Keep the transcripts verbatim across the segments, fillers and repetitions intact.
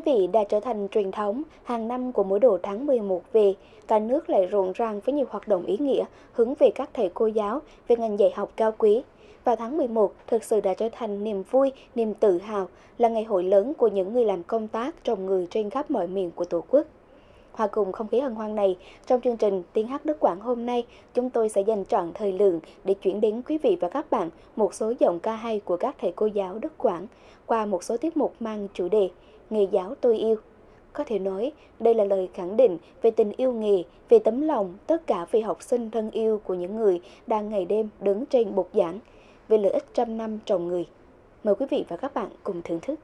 vị, đã trở thành truyền thống hàng năm của mỗi độ tháng mười một về, cả nước lại rộn ràng với nhiều hoạt động ý nghĩa hướng về các thầy cô giáo, về ngành dạy học cao quý. Vào tháng mười một thực sự đã trở thành niềm vui, niềm tự hào, là ngày hội lớn của những người làm công tác trồng người trên khắp mọi miền của Tổ quốc. Hòa cùng không khí hân hoan này, trong chương trình Tiếng hát Đức Quảng hôm nay, chúng tôi sẽ dành trọn thời lượng để chuyển đến quý vị và các bạn một số giọng ca hay của các thầy cô giáo Đức Quảng qua một số tiết mục mang chủ đề Nghề giáo tôi yêu. Có thể nói, đây là lời khẳng định về tình yêu nghề, về tấm lòng, tất cả vì học sinh thân yêu của những người đang ngày đêm đứng trên bục giảng, về lợi ích trăm năm trồng người. Mời quý vị và các bạn cùng thưởng thức.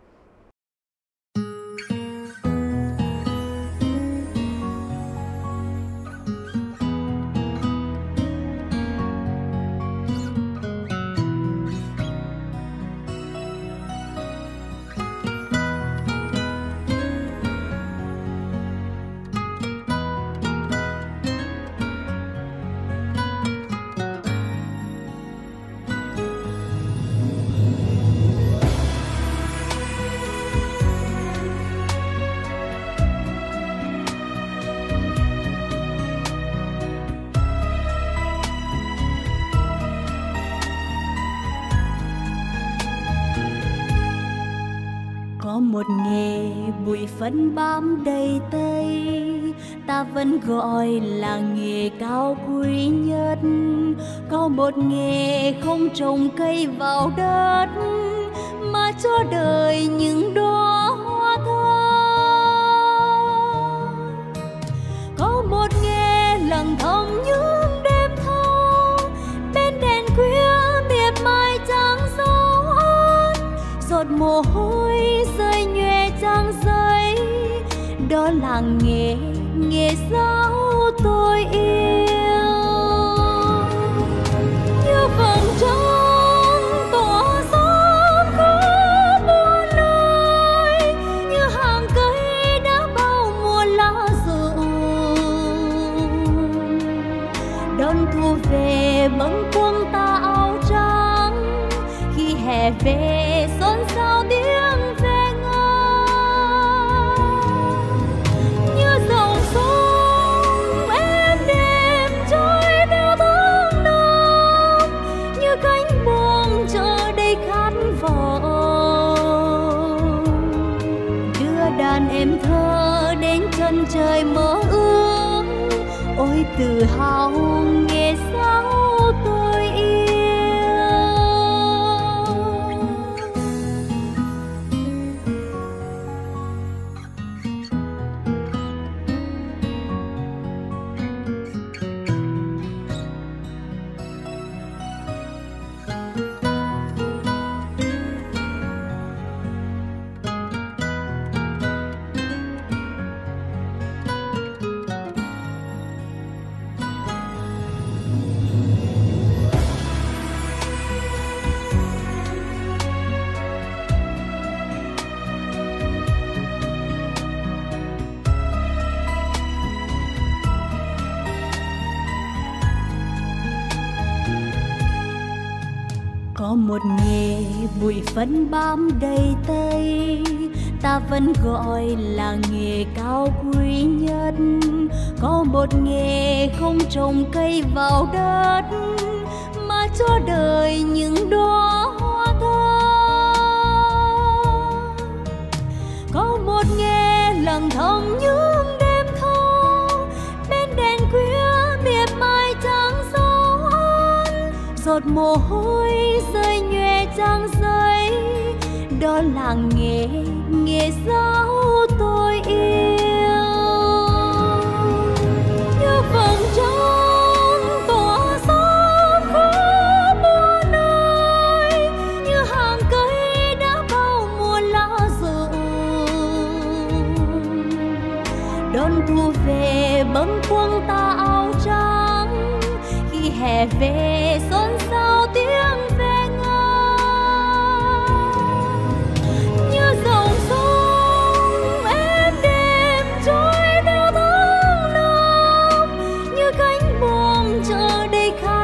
Có một nghề bụi phấn bám đầy tây, ta vẫn gọi là nghề cao quý nhất. Có một nghề không trồng cây vào đất, mà cho đời những đóa hoa thơm. Có một nghề lặng thầm những đêm thâu, bên đèn khuya miệt mài trắng dấu ơn, giọt mồ hôi rơi nhòe trang giấy. Đó là nghề, nghề giáo tôi yêu. Như vầng trăng tỏa sáng khắp muôn nơi, như hàng cây đã bao mùa lá rụng. Đón thu về bâng khuâng ta áo trắng, khi hè về xôn xao tiếng về ngân. Như dòng sông êm đềm trôi theo tháng năm, như cánh buồm chờ đầy khát vọng. Đưa đàn em thơ đến chân trời mơ ước, ôi tự hào nghề giáo tôi yêu. Có một nghề bụi phấn bám đầy tây, ta vẫn gọi là nghề cao quý nhất. Có một nghề không trồng cây vào đất, mà cho đời những đóa hoa thơm. Có một nghề lặng thầm những đêm thâu, bên đèn khuya miệt mài trắng dấu ơn, giọt mồ hôi rơi nhòe trang giấy. Đó là nghề, nghề giáo tôi yêu. Như vầng trăng tỏa sáng khắp muôn nơi, như hàng cây đã bao mùa lá rụng. Đón thu về bâng khuâng ta áo trắng, khi hè về xôn xao tiếng về ngân. Như dòng sông êm đềm trôi theo tháng năm, như cánh buồm chờ đầy khát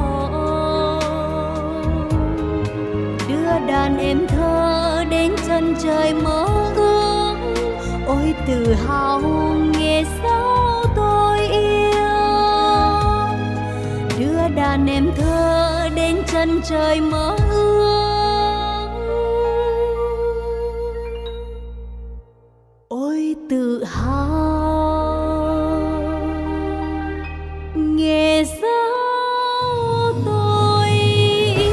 vọng. Đưa đàn em thơ đến chân trời mơ ước, tự hào nghề sao tôi yêu, đưa đàn em thơ đến chân trời mơ ước. Ôi tự hào nghề sao tôi yêu.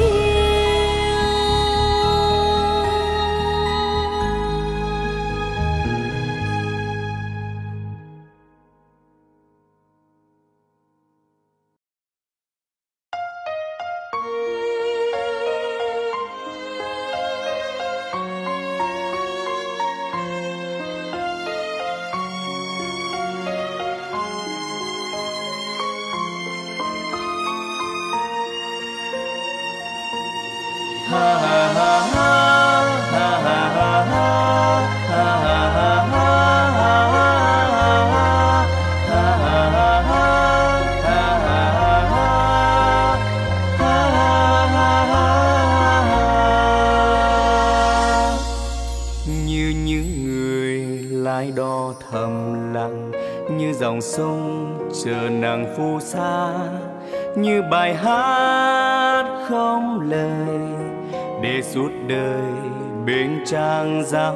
Như những người lái đò thầm lặng, như dòng sông chờ nắng phù sa, như bài hát không lời để suốt đời bên trang giáo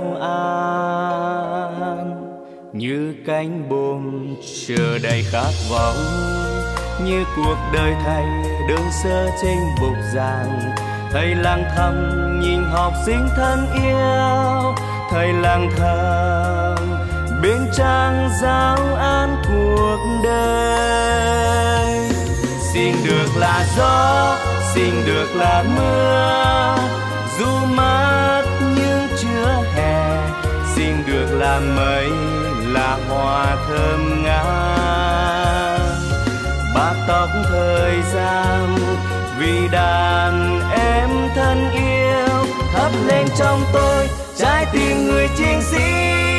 an. Như cánh bồm chờ đầy khát vọng, như cuộc đời thầy đơn sơ trên bục giảng. Thầy lang thầm nhìn học sinh thân yêu, thầy lang thầm bên trang giáo an cuộc đời. Xin được là gió, xin được là mưa, dù mát nhưng chưa hè. Xin được là mây, là hoa thơm ngát. Bạc tóc thời gian vì đàn em thân yêu, thắp lên trong tôi trái tim người chiến sĩ.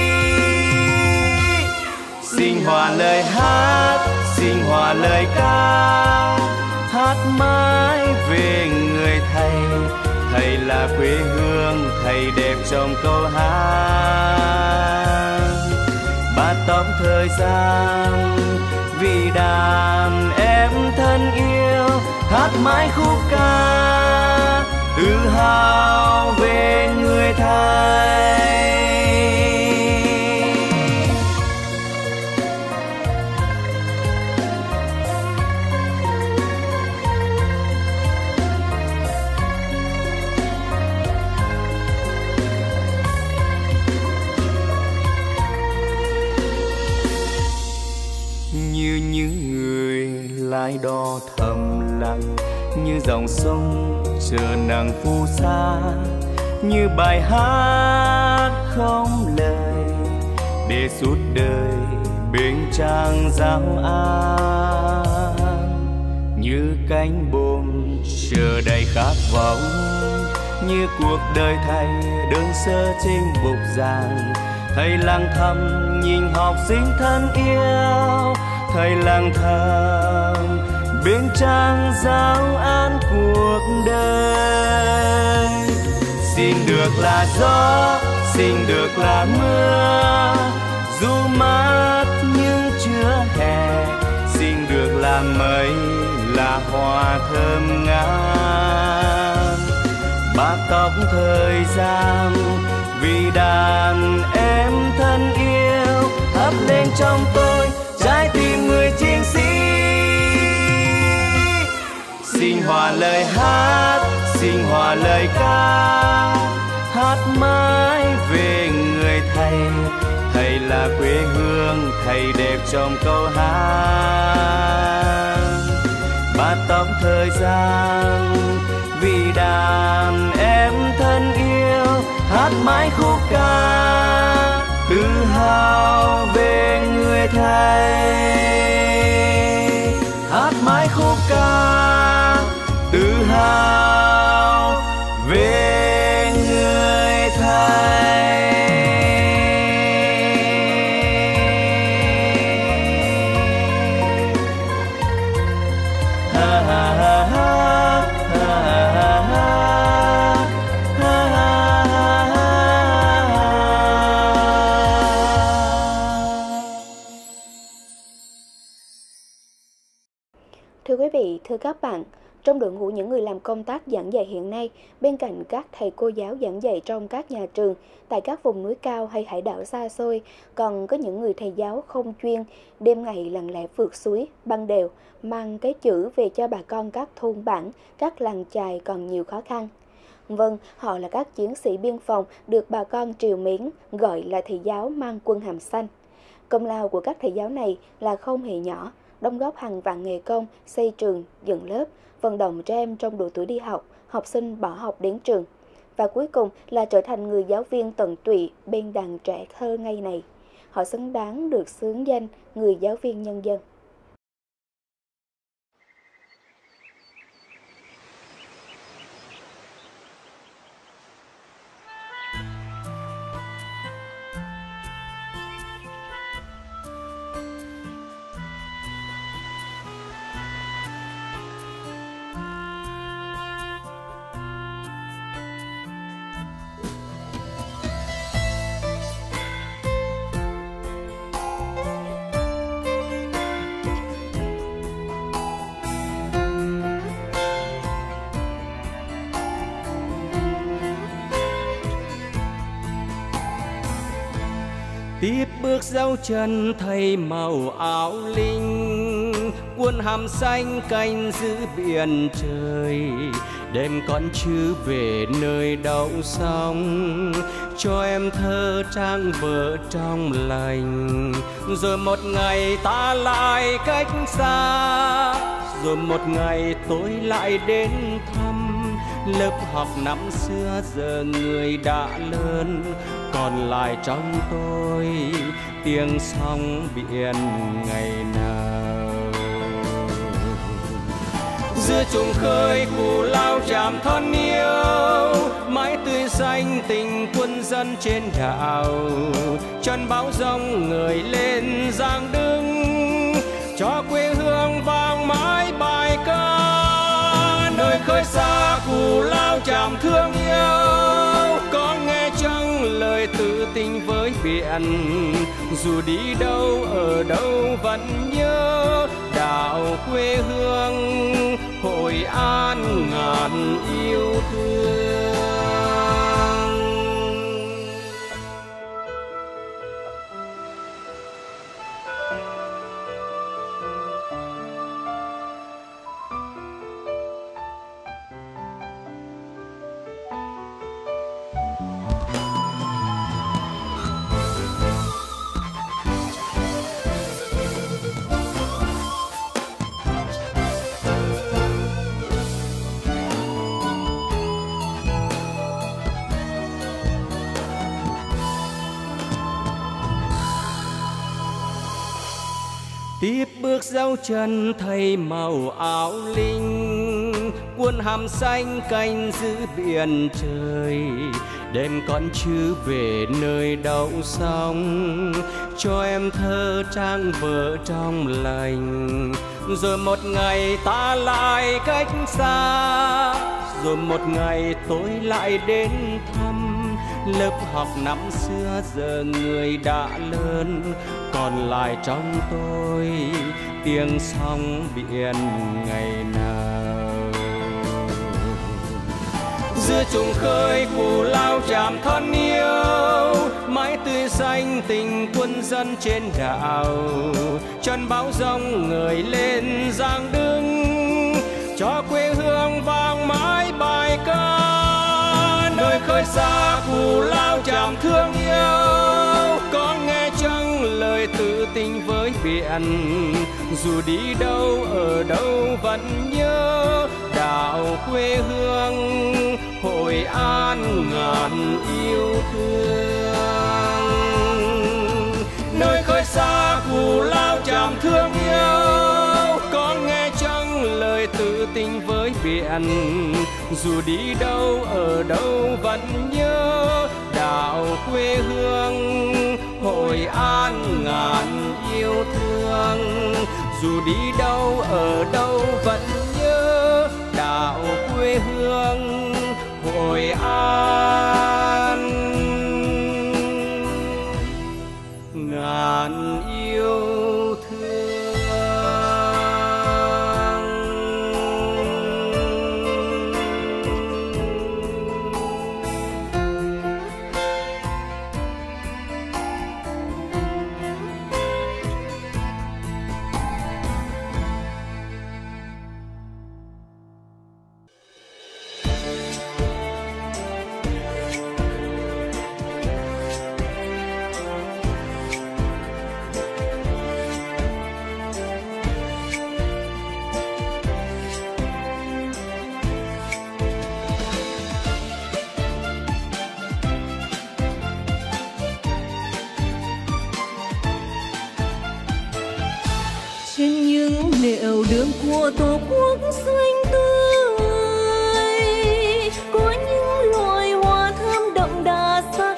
Xin hòa lời hát, xin hòa lời ca, hát mãi về người thầy. Thầy là quê hương, thầy đẹp trong câu hát. Bát tóc thời gian vì đàn em thân yêu, hát mãi khúc ca tự hào về người thầy. Như những người lái đò thầm lặng, như dòng sông chờ nắng phù sa, như bài hát không lời để suốt đời bên trang giáo an. Như cánh bồm chờ đầy khát vọng, như cuộc đời thầy đơn sơ trên bục giảng. Thầy lang thầm nhìn học sinh thân yêu, thầy lang thầm bên trang giáo an cuộc đời. Xin được là gió, xin được là mưa, dù mát nhưng chưa hè. Xin được là mây, là hoa thơm ngát. Bạc tóc thời gian vì đàn em thân yêu, thắp lên trong tôi trái tim người chiến sĩ. Xin hòa lời hát, xin hòa lời ca, hát mãi về người thầy. Thầy là quê hương, thầy đẹp trong câu hát. Bát tóc thời gian vì đàn em thân yêu, hát mãi khúc ca tự hào về người thầy. Hát mãi khúc ca tự hào về người thầy. Ha ha ha ha. quý vị, thưa các bạn, trong đội ngũ những người làm công tác giảng dạy hiện nay, bên cạnh các thầy cô giáo giảng dạy trong các nhà trường, tại các vùng núi cao hay hải đảo xa xôi, còn có những người thầy giáo không chuyên, đêm ngày lặng lẽ vượt suối, băng đèo, mang cái chữ về cho bà con các thôn bản, các làng chài còn nhiều khó khăn. Vâng, họ là các chiến sĩ biên phòng được bà con trìu mến, gọi là thầy giáo mang quân hàm xanh. Công lao của các thầy giáo này là không hề nhỏ, đóng góp hàng vạn nghề công, xây trường, dựng lớp, vận động trẻ em trong độ tuổi đi học, học sinh bỏ học đến trường. Và cuối cùng là trở thành người giáo viên tận tụy bên đàn trẻ thơ ngây này. Họ xứng đáng được xướng danh người giáo viên nhân dân. Tiếp bước dấu chân thầy màu áo linh, quân hàm xanh canh giữ biển trời, đem con chữ về nơi đậu sóng, cho em thơ trang vợ trong lành. Rồi một ngày ta lại cách xa, rồi một ngày tôi lại đến thăm. Lớp học năm xưa giờ người đã lớn, còn lại trong tôi tiếng sóng biển ngày nào. Giữa trùng khơi cù lao chạm thon yêu, mãi tươi xanh tình quân dân trên đảo. Chân bão giông người lên giang đứng, cho quê hương vang mãi bài ca. Nơi khơi xa cù lao chạm thương yêu, có nghe chăng lời tự tình với biển. Dù đi đâu ở đâu vẫn nhớ đảo quê hương Hội An ngàn yêu thương. Tiếp bước dấu chân thầy màu áo linh, quân hàm xanh canh giữ biển trời, đem con chữ về nơi đậu sóng, cho em thơ trang vợ trong lành. Rồi một ngày ta lại cách xa, rồi một ngày tôi lại đến thăm. Lớp học năm xưa giờ người đã lớn, còn lại trong tôi tiếng sóng biển ngày nào. Giữa trùng khơi cù lao chạm thon yêu, mãi tươi xanh tình quân dân trên đảo. Chân bão giông người lên giang đứng, cho quê hương vang mãi bài ca. Nơi khơi xa cù lao chạm thương yêu, có nghe chăng lời tự tình với biển. Dù đi đâu ở đâu vẫn nhớ đảo quê hương Hội An ngàn yêu thương. Nơi khơi xa cù lao chạm thương yêu, có nghe chăng lời tự tình với biển. Dù đi đâu ở đâu vẫn nhớ đảo quê hương Hội An ngàn yêu thương. Dù đi đâu ở đâu vẫn nhớ đảo quê hương Hội An ngàn yêu thương. đường của tổ quốc xanh tươi, có những loài hoa thơm đậm đà sắc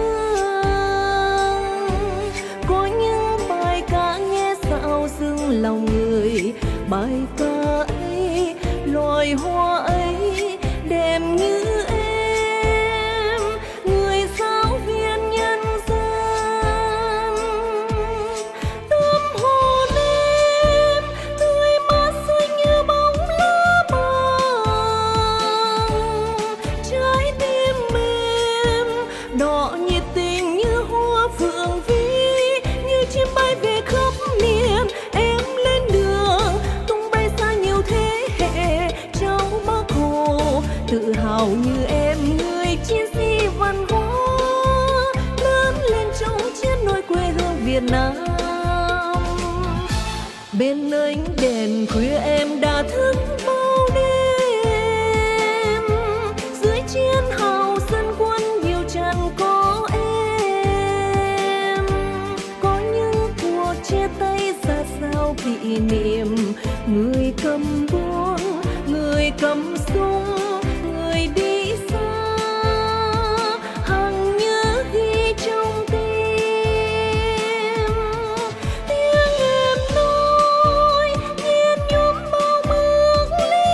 hương, có những bài ca nghe dạo dừng lòng người. Bài ca ấy, loài hoa ấy đẹp như em, người giáo viên nhân dân. Tâm hồn em tươi mát xanh như bóng lá bàng, trái tim mềm đỏ nhiệt tình như hoa phượng vĩ, như chim bay về khắp miền. Em lên đường tung bay xa nhiều thế hệ cháu Bác Hồ, tự hào như em người chiến sĩ văn hóa, lớn lên trong chiến nôi quê hương Việt Nam. Bên ánh đèn khuya em đã thức bao đêm, dưới chiến hào dân quân nhiều tràn có em, có những cuộc chia tay ra sao kỷ niệm. Người cầm búa, người cầm súng, người đi xa, hằng nhớ ghi trong tim. Tiếng em nói nghiền nhuốm bao bước lý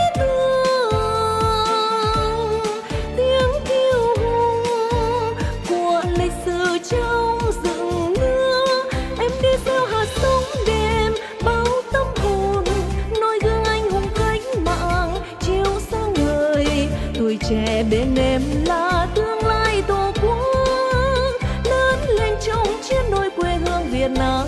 tưởng, tiếng kiêu hùng của lịch sử trong rừng mưa. Em đi gieo hạt giống đêm bao tâm hồn, noi gương anh hùng cách mạng chiếu sáng ngời. Tuổi trẻ bên em là tương lai tổ quốc, lớn lên trong chiến nôi quê hương Việt Nam.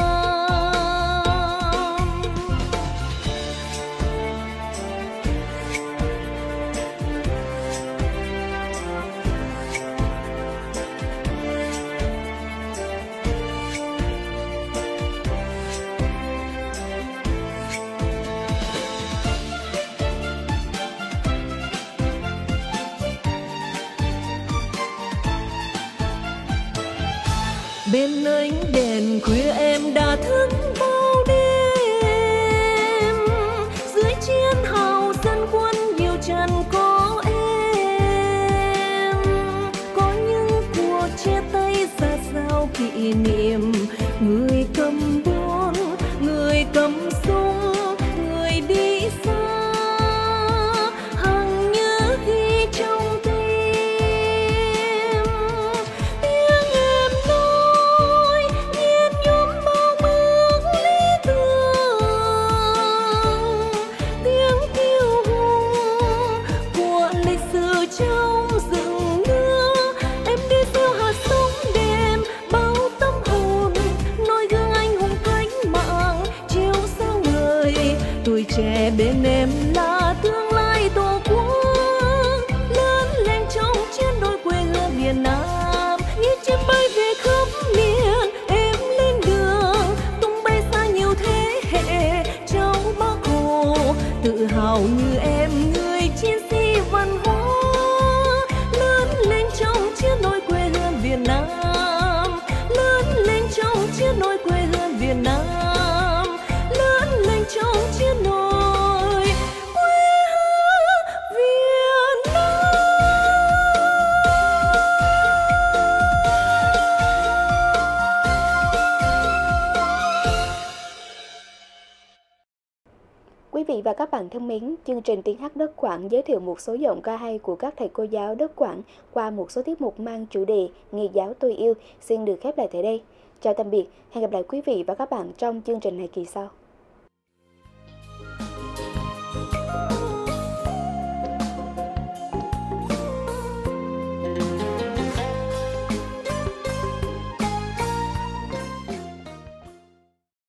Bên ánh đèn khuya em đã thức bao đêm, dưới chiến hào dân quân nhiều tràn có em, có những cuộc chia tay ra sao kỷ niệm. Người cầm búa, người cầm súng, người đi xa, hằng nhớ ghi trong tim. Tiếng em nói nghiền nhuốm bao bước lý tưởng, tiếng kiêu hùng của lịch sử trong rừng mưa. Em đi gieo hạt giống đêm bao tâm hồn, noi gương anh hùng cách mạng chiếu sáng ngời. Tuổi trẻ bên em là tương lai tổ quốc, lớn lên trong chiến đôi quê hương Việt Nam. Như chim bay về khắp miền, em lên đường tung bay xa nhiều thế hệ cháu Bác Hồ, tự hào như em người chiến sĩ văn hóa, lớn lên trong chiến nôi quê hương Việt Nam, lớn lên trong chiến nôi quê hương Việt Nam, lớn lên trong chiến nôi quê hương Việt Nam. Quý vị và các bạn thân mến, chương trình Tiếng hát đất Quảng giới thiệu một số giọng ca hay của các thầy cô giáo đất Quảng qua một số tiết mục mang chủ đề Nghề giáo tôi yêu xin được khép lại tại đây. Chào tạm biệt, hẹn gặp lại quý vị và các bạn trong chương trình này kỳ sau.